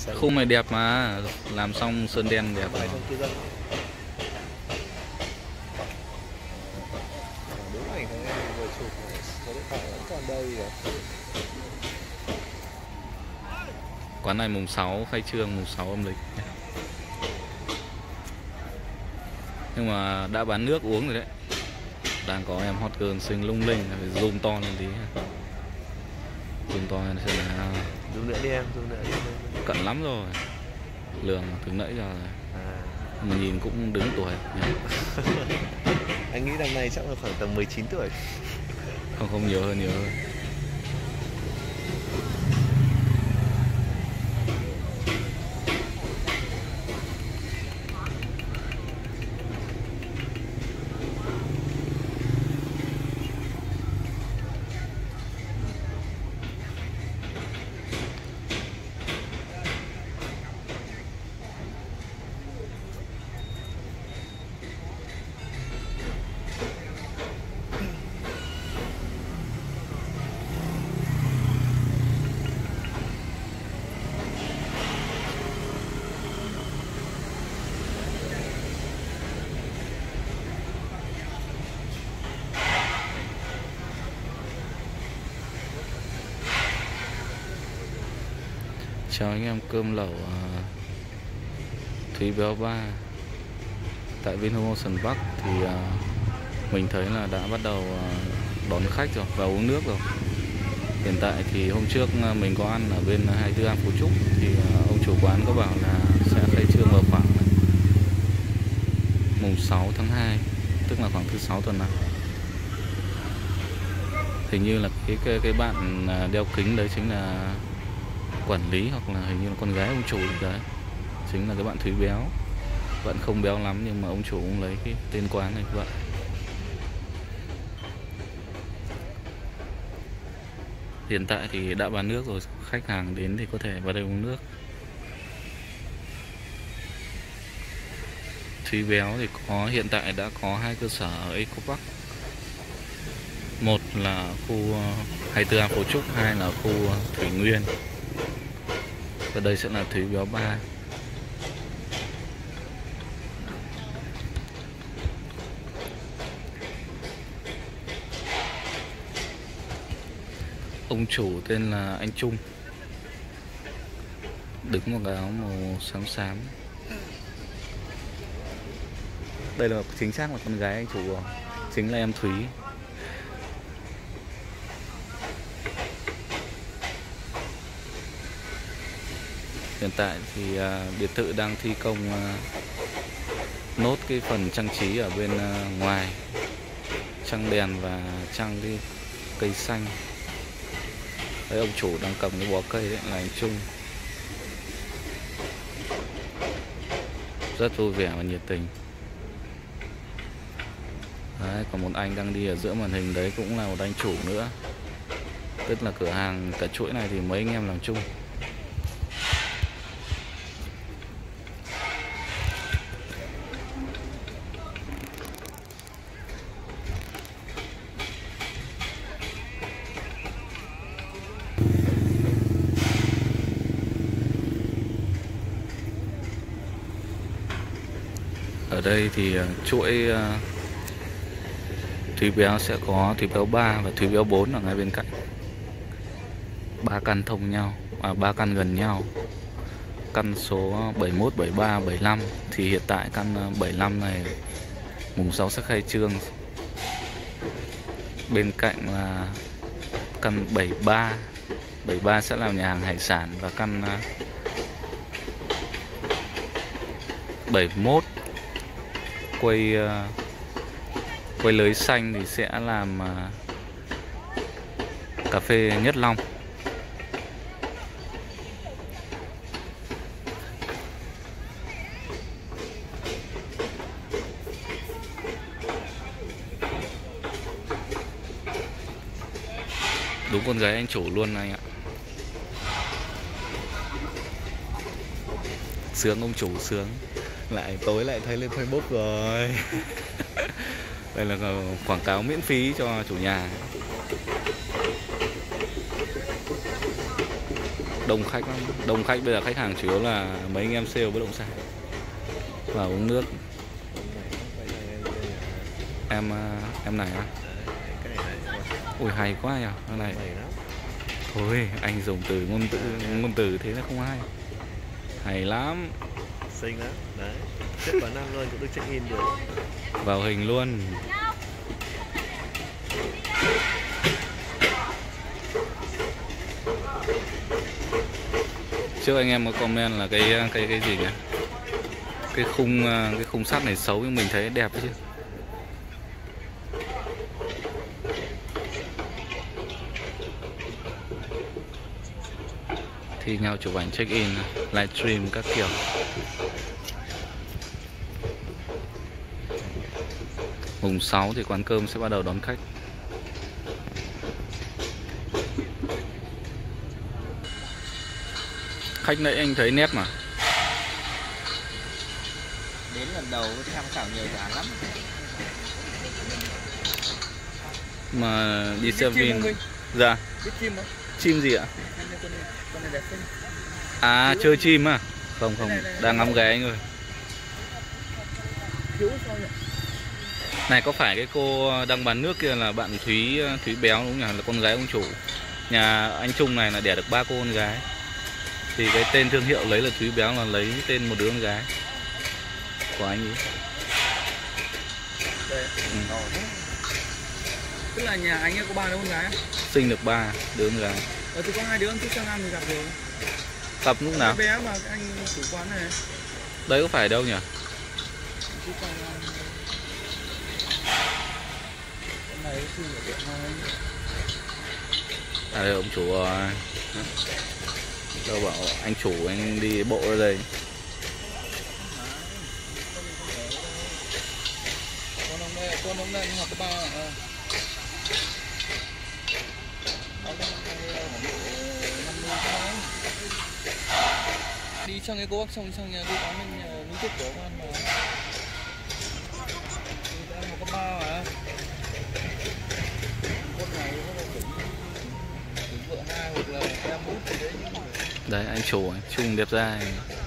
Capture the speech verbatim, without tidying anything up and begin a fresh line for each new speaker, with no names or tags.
Khung này đẹp mà, làm xong sơn đen đẹp rồi.
Đúng ảnh thằng em vừa chụp này, số điện thoại vẫn còn đây rồi.
Quán này mùng sáu khai trương, mùng sáu âm lịch. Nhưng mà đã bán nước uống rồi đấy. Đang có em hot girl xinh lung linh, phải zoom to lên tí. Zoom to lên xem là
Zoom nữa đi em, zoom nữa đi.
Cận lắm rồi. Lường từ nãy giờ rồi.
À.
Mà nhìn cũng đứng tuổi.
Anh nghĩ năm nay chắc là khoảng tầm mười chín tuổi.
Không, không nhiều hơn, nhiều hơn. Chào anh em, cơm lẩu uh, Thúy Béo Ba tại Vinhomes Bắc thì uh, mình thấy là đã bắt đầu uh, đón khách rồi và uống nước rồi. Hiện tại thì hôm trước uh, mình có ăn ở bên hai mươi tư An Phú Trúc thì uh, ông chủ quán có bảo là sẽ khai trương vào khoảng mùng sáu tháng hai, tức là khoảng thứ sáu tuần này. Hình như là cái cái, cái bạn uh, đeo kính đấy chính là quản lý, hoặc là hình như là con gái ông chủ đấy, chính là cái bạn Thúy Béo. Vẫn không béo lắm nhưng mà ông chủ cũng lấy cái tên quán này vậy. Hiện tại thì đã bán nước rồi, khách hàng đến thì có thể vào đây uống nước. Thúy Béo thì có hiện tại đã có hai cơ sở ở Eco Park. Một là khu hai mươi tư An Phú Trúc, hai là khu Thủy Nguyên. Và đây sẽ là Thúy Béo Ba. Ông chủ tên là anh Trung, đứng một cái áo màu xám xám. Đây là chính xác là con gái anh chủ rồi, chính là em Thúy. Hiện tại thì uh, biệt thự đang thi công uh, nốt cái phần trang trí ở bên uh, ngoài, trăng đèn và trăng cái cây xanh. Đấy, ông chủ đang cầm cái bó cây đấy là anh Trung, rất vui vẻ và nhiệt tình. Đấy, còn một anh đang đi ở giữa màn hình đấy cũng là một anh chủ nữa, tức là cửa hàng cả chuỗi này thì mấy anh em làm chung. Ở đây thì uh, chuỗi uh, Thúy Béo sẽ có Thúy Béo Ba và Thúy Béo Bốn ở ngay bên cạnh. Ba căn thông nhau, à, ba căn gần nhau. Căn số bảy mốt, bảy ba, bảy lăm thì hiện tại căn bảy lăm này mùng sáu sẽ khai trương. Bên cạnh là căn bảy ba, bảy ba sẽ làm nhà hàng hải sản, và căn uh, bảy mốt quay uh, quay lưới xanh thì sẽ làm uh, cà phê Nhất Long. Đúng con gái anh chủ luôn anh ạ. Sướng, ông chủ sướng. Lại tối lại thấy lên Facebook rồi. Đây là quảng cáo miễn phí cho chủ nhà. đông khách lắm. Đông khách bây giờ khách hàng chủ yếu là mấy anh em sale bất động sản và uống nước. Em em này á. Ui hay quá nhỉ, cái này. Thôi anh dùng từ ngôn từ ngôn từ thế nó không hay. Hay lắm.
Xinh lắm. Đấy. Xếp vào năm luôn cũng được check in được.
Vào hình luôn. Trước anh em có comment là cái cái cái gì nhỉ? Cái khung cái khung sắt này xấu nhưng mình thấy đẹp chứ. Thì nhau chụp ảnh check in, livestream các kiểu. Mùng sáu thì quán cơm sẽ bắt đầu đón khách. Khách nãy anh thấy nét mà.
Đến lần đầu tham khảo nhiều giá lắm.
Mà đi xem Vin. Dạ.
Biết chim không?
Chim gì ạ?
Con này đẹp không?
À chơi chim à? Không không, đang ngắm ghé anh ơi.
Thiếu sao nhỉ?
Này có phải cái cô đang bán nước kia là bạn Thúy Thúy Béo đúng không nhỉ? Là con gái ông chủ. Nhà anh Trung này là đẻ được ba cô con gái. Thì cái tên thương hiệu lấy là Thúy Béo là lấy tên một đứa con gái của anh ấy.
Đây. Ừ. Tức là nhà anh ấy có ba đứa con gái á?
Sinh được ba đứa con gái.
Ờ thì có hai đứa trước sang năm thì gặp rồi.
Gặp lúc nào?
Cái bé mà anh chủ quán này.
Đấy có phải đâu nhỉ?
Trước sang năm. Cái này thì ở điện hai.
À đây ông chủ rồi. Đâu bảo anh chủ anh đi bộ ra đây.
Con ông đây, con ông đây nhưng mà có ba à. Đi sang cái cô bác xong sang nhà đi quán mình miếng thịt của con mà. Đi ăn một con ba mà. Con này nó là kiểu vợ hai hoặc là em út gì đấy.
Đấy anh chủ Trung đẹp trai.